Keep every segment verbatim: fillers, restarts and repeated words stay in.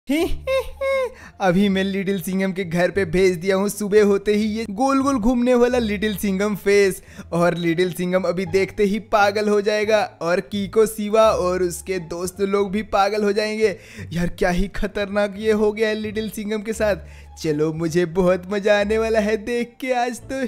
अभी मैं लिटिल सिंघम के घर पे भेज दिया हूँ। सुबह होते ही ये गोल गोल घूमने वाला लिटिल सिंघम फेस, और लिटिल सिंघम अभी देखते ही पागल हो जाएगा और कीको, शिवा और उसके दोस्त लोग भी पागल हो जाएंगे। यार क्या ही खतरनाक ये हो गया है लिटिल सिंघम के साथ। चलो मुझे बहुत मजा आने वाला है देख के आज तो।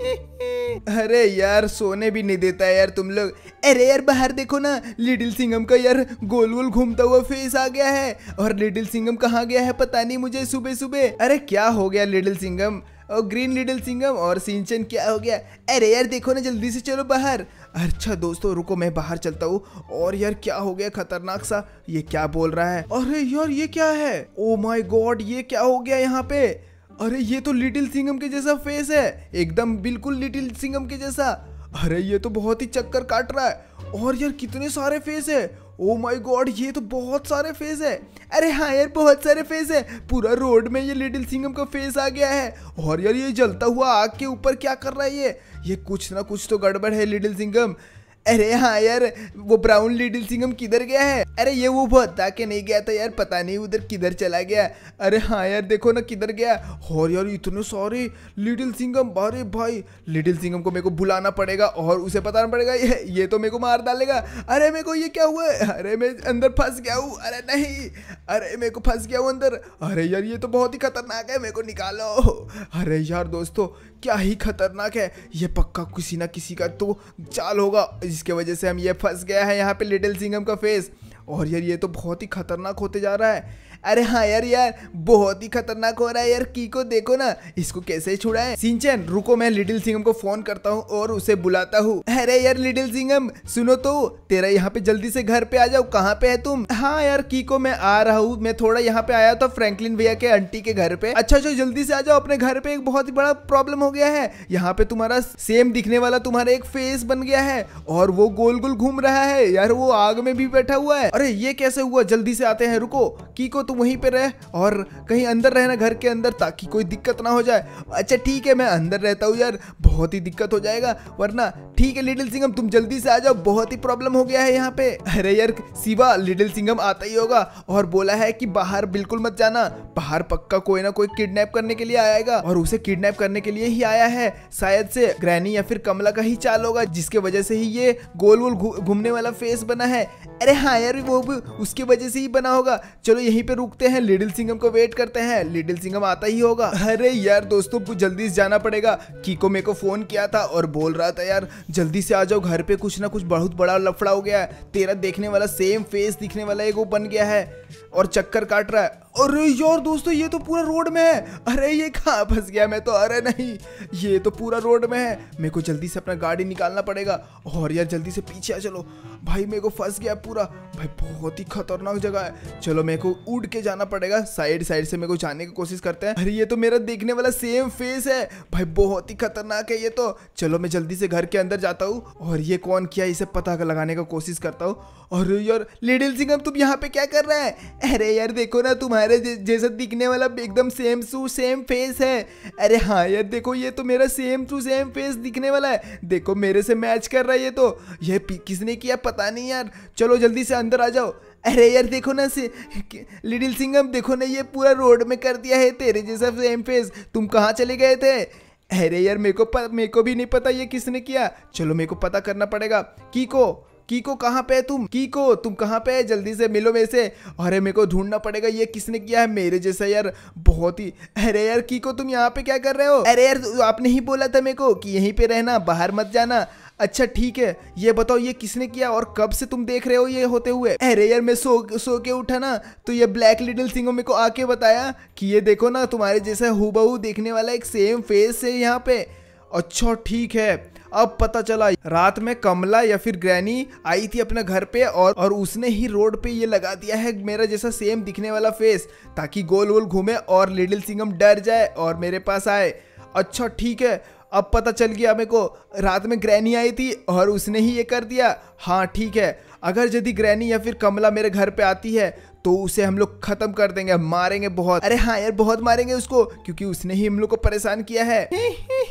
अरे यार सोने भी नहीं देता है यार तुम लोग। अरे यार बाहर देखो ना, लिटिल सिंघम का यार गोल गोल घूमता हुआ फेस आ गया है। और लिटिल सिंघम कहाँ गया है पता नहीं मुझे सुबह सुबह। अरे क्या हो गया लिटिल सिंघम और ग्रीन लिटिल सिंघम और सिंचन, क्या हो गया? अरे यार देखो ना, जल्दी से चलो बाहर। अच्छा दोस्तों रुको मैं बाहर चलता हूँ। और यार क्या हो गया खतरनाक सा, ये क्या बोल रहा है? अरे यार ये क्या है? ओ माय गॉड ये क्या हो गया यहाँ पे? अरे ये तो लिटिल सिंघम के जैसा फेस है, एकदम बिल्कुल लिटिल सिंघम के जैसा। अरे ये तो बहुत ही चक्कर काट रहा है। और यार कितने सारे फेस है, ओ माय गॉड ये तो बहुत सारे फेस है। अरे हाँ यार बहुत सारे फेस है, पूरा रोड में ये लिटिल सिंघम का फेस आ गया है। और यार ये जलता हुआ आग के ऊपर क्या कर रहा है ये ये कुछ ना कुछ तो गड़बड़ है लिटिल सिंघम। अरे हाँ यार वो ब्राउन लिटिल सिंघम किधर गया है? अरे ये वो बता के नहीं गया था यार, पता नहीं उधर किधर चला गया। अरे हाँ यार देखो ना किधर गया। और यार इतने सारे लिटिल सिंघम, अरे भाई लिटिल सिंघम को मेरे को बुलाना पड़ेगा और उसे बताना पड़ेगा, ये ये तो मेरे को मार डालेगा। अरे मेरे को ये क्या हुआ है? अरे मैं अंदर फंस गया हूँ। अरे नहीं, अरे मेरे को फंस गया हूँ अंदर। अरे यार ये तो बहुत ही खतरनाक है, मेरे को निकालो। अरे यार दोस्तों क्या ही खतरनाक है ये, पक्का किसी ना किसी का तो चाल होगा जिसके वजह से हम ये फंस गया है यहाँ पे लिटिल सिंघम का फेस। और यार ये तो बहुत ही खतरनाक होते जा रहा है। अरे हाँ यार यार बहुत ही खतरनाक हो रहा है यार। कीको देखो ना इसको कैसे छुड़ाए। सिंचन रुको मैं लिटिल सिंघम को फोन करता हूँ और उसे बुलाता हूँ। अरे यार लिटिल सिंघम सुनो तो, तेरा यहाँ पे जल्दी से घर पे आ जाओ। कहाँ पे है तुम? हाँ यार कीको मैं आ रहा हूँ, मैं थोड़ा यहाँ पे आया था फ्रैंकलिन भैया के आंटी के घर पे। अच्छा अच्छा जल्दी से आ जाओ अपने घर पे, एक बहुत ही बड़ा प्रॉब्लम हो गया है। यहाँ पे तुम्हारा सेम दिखने वाला तुम्हारा एक फेस बन गया है और वो गोल गोल घूम रहा है यार, वो आग में भी बैठा हुआ है। अरे ये कैसे हुआ? जल्दी से आते हैं, रुको कीको तुम वहीं पे रहे और कहीं अंदर रहना घर के अंदर, ताकि कोई दिक्कत ना हो जाए। अच्छा ठीक है मैं अंदर रहता हूँ यार, बहुत ही दिक्कत हो जाएगा वरना। ठीक है लिटिल सिंघम तुम जल्दी से आ जाओ, बहुत ही प्रॉब्लम हो गया है यहाँ पे। अरे यार शिवा लिटिल सिंघम आता ही होगा और बोला है कि बाहर बिल्कुल मत जाना, बाहर पक्का कोई ना कोई किडनैप करने के लिए आएगा और उसे किडनैप करने के लिए ही आया है। शायद से ग्रैनी या फिर कमला का ही चाल होगा जिसके वजह से ही ये गोल गोल घूमने वाला फेस बना है। अरे हाँ यार वो भी उसकी वजह से ही बना होगा। चलो यहीं पे रुकते हैं, लिटिल सिंघम को वेट करते हैं, लिटिल सिंघम आता ही होगा। अरे यार दोस्तों जल्दी से जाना पड़ेगा। कीको मेरे को फोन किया था और बोल रहा था यार जल्दी से आ जाओ घर पे, कुछ ना कुछ बहुत बड़ा लफड़ा हो गया है। तेरा देखने वाला सेम फेस दिखने वाला एक वो बन गया है और चक्कर काट रहा है। अरे यार दोस्तों ये तो पूरा रोड में है। अरे ये कहाँ फंस गया मैं तो? अरे नहीं ये तो पूरा रोड में है, मेरे को जल्दी से अपना गाड़ी निकालना पड़ेगा। और यार जल्दी से पीछे आ चलो भाई, मेरे को फंस गया पूरा भाई, बहुत ही खतरनाक जगह है। चलो मेरे को उड़ के जाना पड़ेगा, साइड साइड से मेरे को जाने की कोशिश करते हैं। अरे ये तो मेरा देखने वाला सेम फेस है भाई, बहुत ही खतरनाक है ये तो। चलो मैं जल्दी से घर के अंदर जाता हूँ और ये कौन किया इसे पता लगाने का कोशिश करता हूँ। अरे यार लिटिल सिंघम तुम यहाँ पे क्या कर रहा है? अरे यार देखो ना तुम्हारे जैसा दिखने वाला एकदम सेम टू सेम फेस है। अरे हाँ यार देखो ये तो मेरा सेम टू सेम फेस दिखने वाला है, देखो मेरे से मैच कर रहा है ये तो। ये किसने किया पता नहीं यार, चलो जल्दी से अंदर आ जाओ। अरे यार देखो ना से लिटिल सिंघम देखो ना ये पूरा रोड में कर दिया है तेरे जैसा सेम फेस। तुम कहाँ चले गए थे? अरे यार मेरे को मेरे को भी नहीं पता ये किसने किया, चलो मेरे को पता करना पड़ेगा। कीको कीको कहाँ पे है तुम? कीको तुम कहाँ पे है? जल्दी से मिलो मेरे से। अरे मेरे को ढूंढना पड़ेगा ये किसने किया है मेरे जैसा यार, बहुत ही। अरे यार कीको तुम यहाँ पे क्या कर रहे हो? अरे यार आपने ही बोला था मेरे को कि यहीं पे रहना, बाहर मत जाना। अच्छा ठीक है ये बताओ ये किसने किया और कब से तुम देख रहे हो ये होते हुए? अरे यार मैं सो सो के उठा ना तो ये ब्लैक लिटिल सिंघम मेरे को आके बताया कि ये देखो ना तुम्हारे जैसा हूबहू देखने वाला एक सेम फेस है यहाँ पे। अच्छा ठीक है अब पता चला, रात में कमला या फिर ग्रैनी आई थी अपने घर पे और और उसने ही रोड पे ये लगा दिया है मेरा जैसा सेम दिखने वाला फेस, ताकि गोल गोल घूमे और लिटिल सिंघम डर जाए और मेरे पास आए। अच्छा ठीक है अब पता चल गया मेरे को, रात में ग्रैनी आई थी और उसने ही ये कर दिया। हाँ ठीक है अगर यदि ग्रैनी या फिर कमला मेरे घर पे आती है तो उसे हम लोग खत्म कर देंगे, मारेंगे बहुत। अरे हाँ यार बहुत मारेंगे उसको क्योंकि उसने ही हम लोग को परेशान किया है।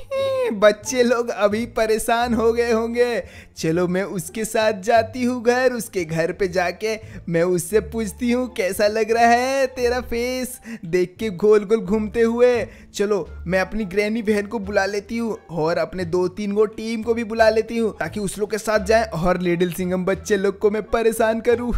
बच्चे लोग अभी परेशान हो गए होंगे। चलो मैं उसके साथ जाती हूँ घर, उसके घर पे जाके मैं उससे पूछती हूँ कैसा लग रहा है तेरा फेस देख के गोल गोल घूमते हुए। चलो मैं अपनी ग्रैनी बहन को बुला लेती हूँ और अपने दो तीन गो टीम को भी बुला लेती हूँ ताकि उस लोग के साथ जाए और लिटिल सिंघम बच्चे लोग को मैं परेशान करूँ।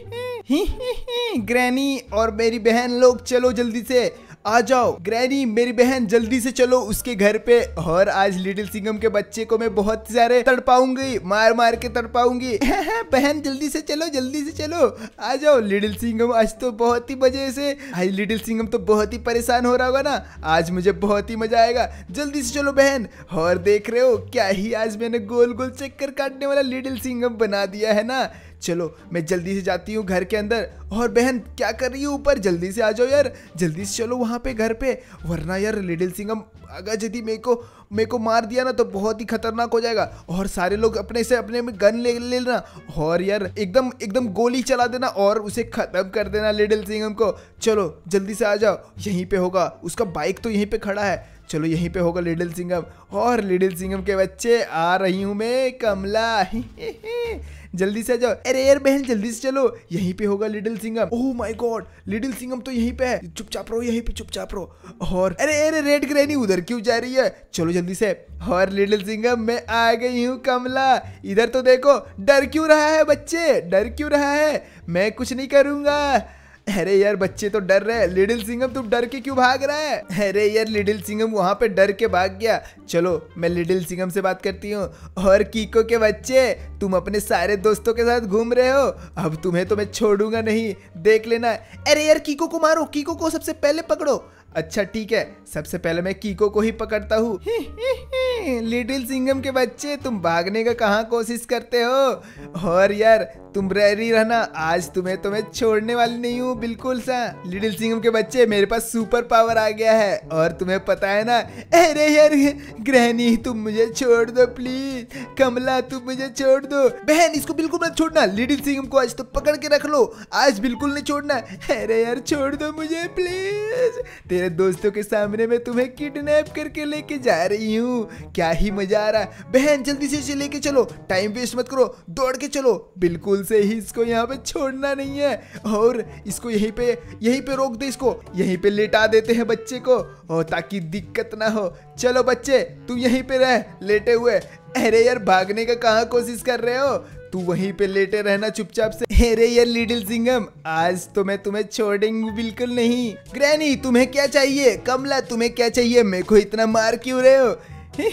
ग्रैनी और मेरी बहन लोग चलो जल्दी से आ जाओ। ग्रैनी मेरी बहन जल्दी से चलो उसके घर पे, और आज लिटिल सिंघम के बच्चे को मैं बहुत सारे तड़पाऊंगी, मार मार के तड़पाऊंगी। बहन जल्दी से चलो, जल्दी से चलो, आ जाओ। लिटिल सिंघम आज तो बहुत ही मजे से, आज लिटिल सिंघम तो बहुत ही परेशान हो रहा होगा ना, आज मुझे बहुत ही मजा आएगा। जल्दी से चलो बहन। और देख रहे हो क्या ही आज मैंने गोल गोल चक्कर काटने वाला लिटिल सिंघम बना दिया है ना। चलो मैं जल्दी से जाती हूँ घर के अंदर। और बहन क्या कर रही है ऊपर, जल्दी से आ जाओ यार, जल्दी से चलो वहाँ पे घर पे, वरना यार लिटिल सिंघम अगर यदि मेरे को मेरे को मार दिया ना तो बहुत ही खतरनाक हो जाएगा। और सारे लोग अपने से अपने में गन ले लेना और यार एकदम एकदम गोली चला देना और उसे खत्म कर देना लिटिल सिंघम को। चलो जल्दी से आ जाओ, यहीं पे होगा उसका बाइक तो यहीं पे खड़ा है। चलो यहीं पे होगा लिटिल सिंघम। और लिटिल सिंघम के बच्चे आ रही हूँ मैं, कमला। जल्दी से आ जाओ। अरे यार बहन जल्दी से चलो, यहीं पे होगा little Singham. Oh my God little Singham तो यहीं पे है, चुपचाप रहो यहीं पे, चुपचाप रहो। और अरे अरे रेड ग्रैनी उधर क्यों जा रही है, चलो जल्दी से। और लिटिल सिंघम मैं आ गई हूँ कमला, इधर तो देखो। डर क्यों रहा है बच्चे, डर क्यों रहा है, मैं कुछ नहीं करूँगा। अरे यार बच्चे तो डर रहे हैं। लिटिल सिंघम तुम डर के क्यों भाग रहा है। अरे यार लिटिल सिंघम वहां पे डर के भाग गया। चलो मैं लिटिल सिंघम से बात करती हूँ। और कीको के बच्चे तुम अपने सारे दोस्तों के साथ घूम रहे हो, अब तुम्हें तो मैं छोड़ूंगा नहीं, देख लेना। अरे यार कीको को मारो, कीको को सबसे पहले पकड़ो। अच्छा ठीक है, सबसे पहले मैं कीको को ही पकड़ता हूँ। लिटिल सिंघम के बच्चे तुम भागने का कहाँ कोशिश करते हो। और यार तुम रेडी रहना, आज तुम्हें तो मैं छोड़ने वाली नहीं हूँ बिल्कुल सा। लिटिल सिंघम के बच्चे मेरे पास सुपर पावर आ गया है और तुम्हें पता है ना। अरे यार ग्रैनी तुम मुझे छोड़ दो प्लीज, कमला तुम मुझे छोड़ दो। बहन इसको बिल्कुल मत छोड़ना, लिटिल सिंघम को आज तो पकड़ के रख लो, आज बिल्कुल नहीं छोड़ना। अरे यार छोड़ दो मुझे प्लीज, तेरे दोस्तों के सामने मैं तुम्हें किडनैप करके लेके जा रही हूँ, क्या ही मजा आ रहा है। बहन जल्दी से इसे लेके चलो, टाइम वेस्ट मत करो, दौड़ के चलो, बिल्कुल से ही इसको यहाँ पे छोड़ना नहीं है। और इसको यहीं पे यहीं पे रोक दे, इसको यहीं पे लेटा देते हैं बच्चे को, और ताकि दिक्कत ना हो। चलो बच्चे तुम यहीं पे रह लेटे हुए। अरे यार भागने का कहाँ कोशिश कर रहे हो, तू वहीं पे लेटे रहना चुपचाप से। अरे यार लिटिल सिंघम आज तो मैं तुम्हें छोड़ूंगी बिल्कुल नहीं। ग्रैनी तुम्हें क्या चाहिए, कमला तुम्हें क्या चाहिए, मेरे को इतना मार क्यों रहे हो।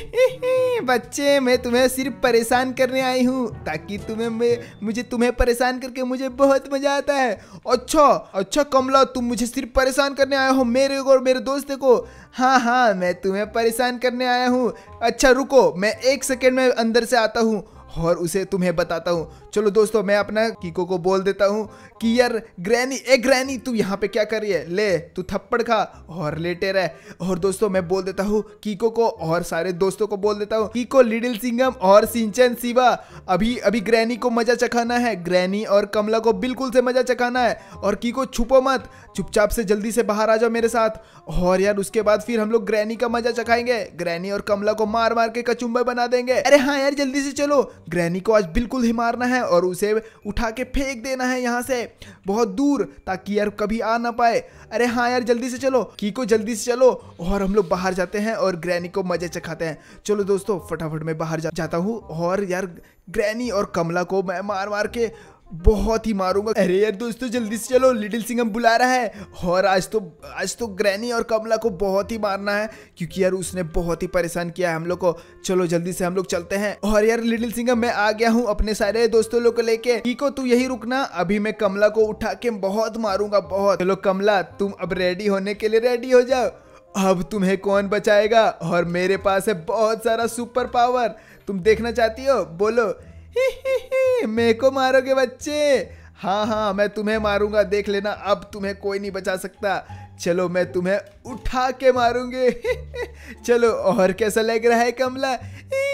बच्चे मैं तुम्हें सिर्फ परेशान करने आई हूँ ताकि तुम्हें मैं मुझे तुम्हें परेशान करके मुझे बहुत मजा आता है। अच्छा अच्छा कमला तुम मुझे सिर्फ परेशान करने आए हो, मेरे को और मेरे दोस्त को। हाँ हाँ मैं तुम्हें परेशान करने आया हूँ। अच्छा रुको मैं एक सेकेंड में अंदर से आता हूँ और उसे तुम्हें बताता हूँ। चलो दोस्तों मैं अपना कीको को बोल देता हूँ कि यार ग्रैनी ए ग्रैनी तू यहाँ पे क्या कर रही है, ले तू थप्पड़ खा और लेटे रह। और दोस्तों मैं बोल देता हूँ कीको को और सारे दोस्तों को बोल देता हूँ, कीको लिटिल सिंघम और सिंचन शिवा अभी अभी ग्रैनी को मजा चखाना है, ग्रैनी और कमला को बिल्कुल से मजा चखाना है। और कीको छुपो मत, चुपचाप से जल्दी से बाहर आ जाओ मेरे साथ। और यार उसके बाद फिर हम लोग ग्रैनी का मजा चखाएंगे, ग्रैनी और कमला को मार मार के कचुम्बर बना देंगे। अरे हाँ यार जल्दी से चलो, ग्रैनी को आज बिल्कुल ही मारना है और उसे उठा के फेंक देना है यहाँ से बहुत दूर, ताकि यार कभी आ ना पाए। अरे हाँ यार जल्दी से चलो कीको, जल्दी से चलो। और हम लोग बाहर जाते हैं और ग्रैनी को मजे चखाते हैं। चलो दोस्तों फटाफट मैं बाहर जा, जाता हूँ और यार ग्रैनी और कमला को मैं मार मार के बहुत ही मारूंगा। अरे यार दोस्तों जल्दी से चलो, लिटिल सिंघम बुला रहा है और आज तो आज तो ग्रैनी और कमला को बहुत ही मारना है क्योंकि यार उसने बहुत ही परेशान किया है हम लोग को। चलो जल्दी से हम लोग चलते हैं। और यार लिटिल सिंघम मैं आ गया हूँ अपने सारे दोस्तों लोग को लेके। कीको तू यही रुकना, अभी मैं कमला को उठा के बहुत मारूंगा बहुत। चलो कमला तुम अब रेडी होने के लिए रेडी हो जाओ, अब तुम्हें कौन बचाएगा। और मेरे पास है बहुत सारा सुपर पावर, तुम देखना चाहती हो, बोलो। मेरे को मारोगे बच्चे, हाँ हाँ मैं तुम्हें मारूंगा, देख लेना अब तुम्हें कोई नहीं बचा सकता। चलो मैं तुम्हें उठा के मारूंगे। चलो और कैसा लग रहा है कमला,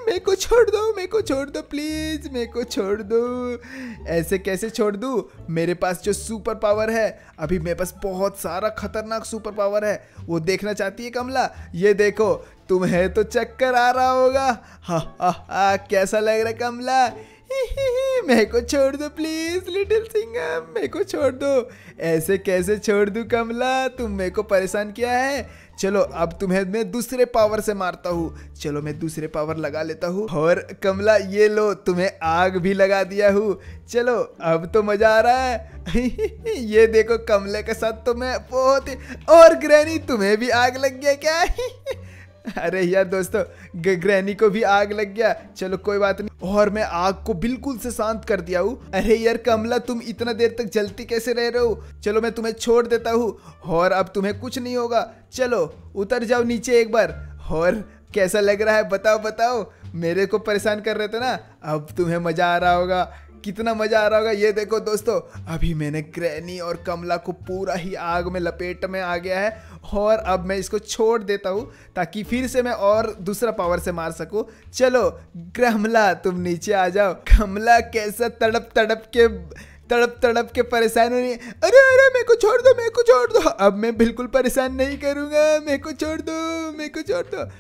मेरे को छोड़ दो, मेरे को छोड़ दो प्लीज, मेरे को छोड़ दो। ऐसे कैसे छोड़ दूँ? मेरे पास जो सुपर पावर है, अभी मेरे पास बहुत सारा खतरनाक सुपर पावर है। वो देखना चाहती है कमला? ये देखो, तुम्हें तो चक्कर आ रहा होगा। हा हा हा, कैसा लग रहा है कमला? मेरे को छोड़ दो प्लीज लिटिल सिंघम, मेरे को छोड़ दो। ऐसे कैसे छोड़ दूं कमला? तुम मेरे को परेशान किया है। चलो अब तुम्हें मैं दूसरे पावर से मारता हूँ। चलो मैं दूसरे पावर लगा लेता हूँ। और कमला ये लो, तुम्हें आग भी लगा दिया हूँ। चलो अब तो मजा आ रहा है। ये देखो, कमले के साथ तो मैं बहुत ही। और ग्रैनी, तुम्हें भी आग लग गया क्या? अरे यार दोस्तों, ग्रैनी को भी आग लग गया। चलो कोई बात नहीं, और मैं आग को बिल्कुल से शांत कर दिया हूँ। अरे यार कमला, तुम इतना देर तक जलती कैसे रह रहे हो? चलो मैं तुम्हें छोड़ देता हूँ और अब तुम्हें कुछ नहीं होगा। चलो उतर जाओ नीचे एक बार। और कैसा लग रहा है बताओ बताओ? मेरे को परेशान कर रहे थे ना, अब तुम्हें मजा आ रहा होगा। कितना मजा आ रहा होगा। ये देखो दोस्तों, अभी मैंने ग्रैनी और कमला को पूरा ही आग में लपेट में आ गया है। और अब मैं इसको छोड़ देता हूँ ताकि फिर से मैं और दूसरा पावर से मार सकूँ। चलो कमला, तुम नीचे आ जाओ। कमला कैसा तड़प तड़प के तड़प तड़प के परेशान हो रही है। अरे अरे मेरे को छोड़ दो, मेरे को छोड़ दो। अब मैं बिल्कुल परेशान नहीं करूँगा। मेरे को छोड़ दो, मेरे को छोड़ दो।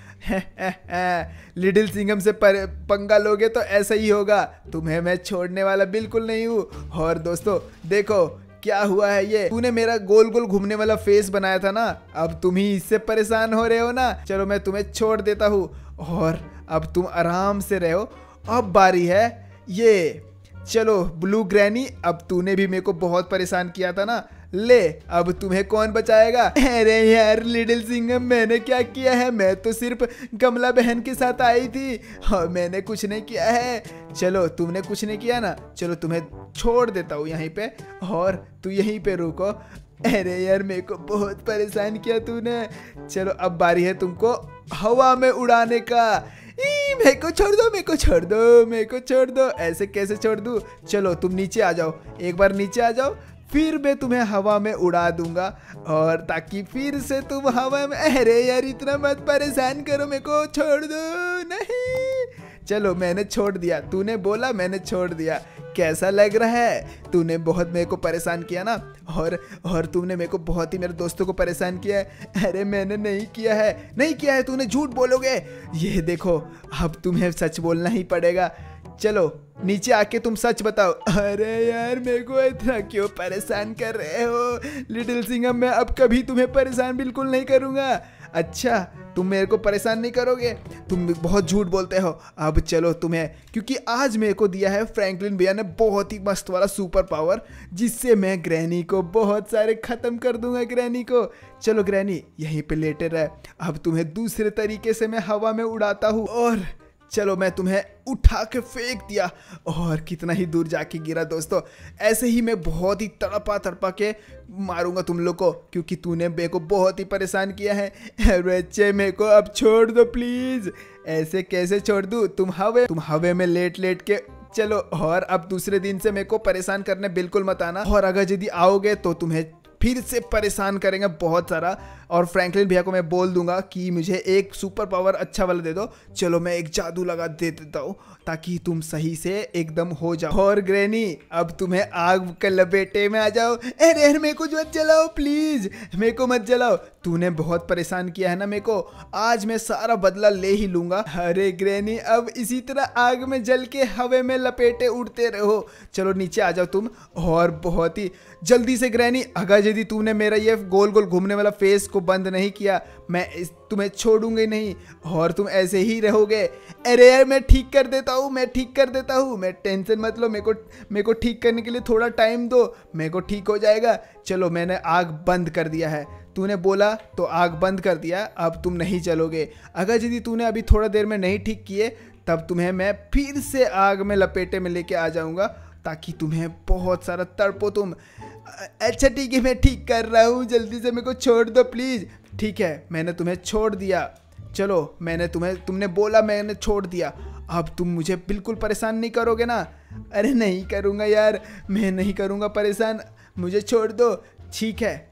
लिटिल सिंघम से पंगा लोगे तो ऐसा ही होगा। तुम्हें मैं छोड़ने वाला बिल्कुल नहीं हूँ। और दोस्तों देखो क्या हुआ है। ये तूने मेरा गोल गोल घूमने वाला फेस बनाया था ना, अब तुम ही इससे परेशान हो रहे हो ना। चलो मैं तुम्हें छोड़ देता हूँ और अब तुम आराम से रहो। अब बारी है ये। चलो ब्लू ग्रैनी, अब तूने भी मेरे को बहुत परेशान किया था ना, ले अब तुम्हें कौन बचाएगा? अरे यार लिटिल सिंघम, मैंने क्या किया है? मैं तो सिर्फ कमला बहन के साथ आई थी और मैंने कुछ नहीं किया है। चलो तुमने कुछ नहीं किया ना, चलो तुम्हें छोड़ देता हूँ यहीं पे और तू यहीं पे रुको। अरे यार मेरे को बहुत परेशान किया तूने। चलो अब बारी है तुमको हवा में उड़ाने का। मेरे को छोड़ दो, मेरे को छोड़ दो, मेरे को छोड़ दो। ऐसे कैसे छोड़ दूँ? चलो तुम नीचे आ जाओ, एक बार नीचे आ जाओ, फिर मैं तुम्हें हवा में उड़ा दूंगा और ताकि फिर से तुम हवा में। अरे यार इतना मत परेशान करो, मेरे को छोड़ दो। नहीं, चलो मैंने छोड़ दिया। तूने बोला, मैंने छोड़ दिया। कैसा लग रहा है? तूने बहुत मेरे को परेशान किया ना, और और तूने मेरे को बहुत ही मेरे दोस्तों को परेशान किया है। अरे मैंने नहीं किया है, नहीं किया है। तूने झूठ बोलोगे? ये देखो, अब तुम्हें सच बोलना ही पड़ेगा। चलो नीचे आके तुम सच बताओ। अरे यार मेरे को इतना क्यों परेशान कर रहे हो लिटिल सिंघम? मैं अब कभी तुम्हें परेशान बिल्कुल नहीं करूँगा। अच्छा तुम मेरे को परेशान नहीं करोगे? तुम बहुत झूठ बोलते हो। अब चलो तुम्हें, क्योंकि आज मेरे को दिया है फ्रैंकलिन भैया ने बहुत ही मस्त वाला सुपर पावर, जिससे मैं ग्रैनी को बहुत सारे ख़त्म कर दूंगा। ग्रैनी को, चलो ग्रैनी यहीं पे लेटे रहे। अब तुम्हें दूसरे तरीके से मैं हवा में उड़ाता हूँ और चलो मैं तुम्हें उठा के फेंक दिया और कितना ही दूर जाके गिरा। दोस्तों ऐसे ही मैं बहुत ही तड़पा तड़पा के मारूंगा तुम लोग को, क्योंकि तूने मेरे को बहुत ही परेशान किया है। बच्चे मेरे को अब छोड़ दो प्लीज। ऐसे कैसे छोड़ दूँ? तुम हवे तुम हवे में लेट लेट के। चलो और अब दूसरे दिन से मेरे को परेशान करने बिल्कुल मत आना, और अगर यदि आओगे तो तुम्हें फिर से परेशान करेंगे बहुत सारा। और फ्रैंकलिन भैया को मैं बोल दूंगा कि मुझे एक सुपर पावर अच्छा वाला दे दो। चलो मैं एक जादू लगा दे देता हूँ ताकि तुम सही से एकदम हो जाओ। और ग्रैनी अब तुम्हें आग के लपेटे में आ जाओ। अरे अरे मेरे को मत जलाओ प्लीज, मेरे को मत जलाओ। तूने बहुत परेशान किया है ना मेरे को, आज मैं सारा बदला ले ही लूंगा। अरे ग्रैनी अब इसी तरह आग में जल के हवे में लपेटे उड़ते रहो। चलो नीचे आ जाओ तुम, और बहुत ही जल्दी से। ग्रैनी अगर यदि तूने मेरा ये गोल गोल घूमने वाला फेस को बंद नहीं किया, मैं इस तुम्हें छोड़ूंगा ही नहीं और तुम ऐसे ही रहोगे। अरे यार मैं ठीक कर देता हूँ, मैं ठीक कर देता हूँ, मैं टेंशन मत लो। मेरे को मेरे को ठीक करने के लिए थोड़ा टाइम दो, मेरे को ठीक हो जाएगा। चलो मैंने आग बंद कर दिया है, तूने बोला तो आग बंद कर दिया। अब तुम नहीं चलोगे। अगर यदि तूने अभी थोड़ा देर में नहीं ठीक किए, तब तुम्हें मैं फिर से आग में लपेटे में लेके आ जाऊँगा ताकि तुम्हें बहुत सारा तड़पो तुम। अच्छा ठीक है, मैं ठीक कर रहा हूँ, जल्दी से मेरे को छोड़ दो प्लीज़। ठीक है मैंने तुम्हें छोड़ दिया। चलो मैंने तुम्हें तुमने बोला, मैंने छोड़ दिया। अब तुम मुझे बिल्कुल परेशान नहीं करोगे ना? अरे नहीं करूँगा यार, मैं नहीं करूँगा परेशान, मुझे छोड़ दो। ठीक है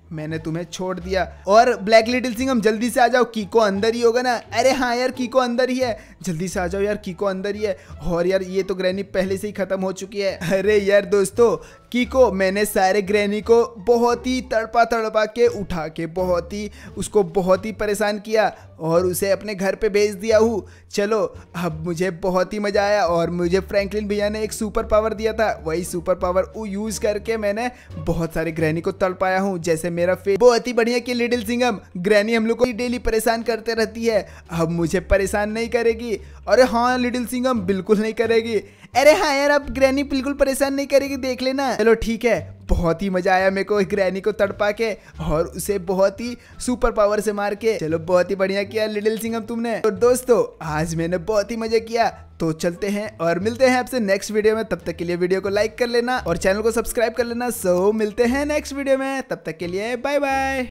मैंने तुम्हें छोड़ दिया। और ब्लैक लिटिल सिंघम जल्दी से आ जाओ, कीको अंदर ही होगा ना? अरे हाँ यार, कीको अंदर ही है, जल्दी से आ जाओ यार, कीको अंदर ही है। और यार ये तो ग्रैनी पहले से ही खत्म हो चुकी है। अरे यार दोस्तों, कीको मैंने सारे ग्रैनी को बहुत ही तड़पा तड़पा के उठा के बहुत ही उसको बहुत ही परेशान किया और उसे अपने घर पे भेज दिया हूँ। चलो अब मुझे बहुत ही मजा आया और मुझे फ्रैंकलिन भैया ने एक सुपर पावर दिया था, वही सुपर पावर वो यूज करके मैंने बहुत सारे ग्रैनी को तड़पाया हूँ। जैसे मेरा फेस बहुत ही बढ़िया कि लिटिल सिंघम, ग्रैनी हम लोग को डेली परेशान करते रहती है, अब मुझे परेशान नहीं करेगी। अरे हाँ लिटिल सिंघम बिल्कुल नहीं करेगी। अरे हाँ यार, अब ग्रैनी बिल्कुल परेशान नहीं करेगी, देख लेना। चलो ठीक है, बहुत ही मजा आया मेरे को ग्रैनी को तड़पा के और उसे बहुत ही सुपर पावर से मार के। चलो बहुत ही बढ़िया किया लिटिल सिंघम तुमने। तो दोस्तों आज मैंने बहुत ही मजा किया, तो चलते हैं और मिलते हैं आपसे नेक्स्ट वीडियो में। तब तक के लिए वीडियो को लाइक कर लेना और चैनल को सब्सक्राइब कर लेना। सो मिलते हैं नेक्स्ट वीडियो में, तब तक के लिए बाय बाय।